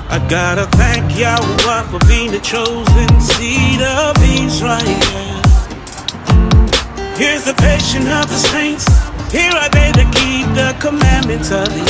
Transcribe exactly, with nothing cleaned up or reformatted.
I gotta thank Yahweh for being the chosen seed of Israel. Here's the patience of the saints. Here are they that keep the commandments of the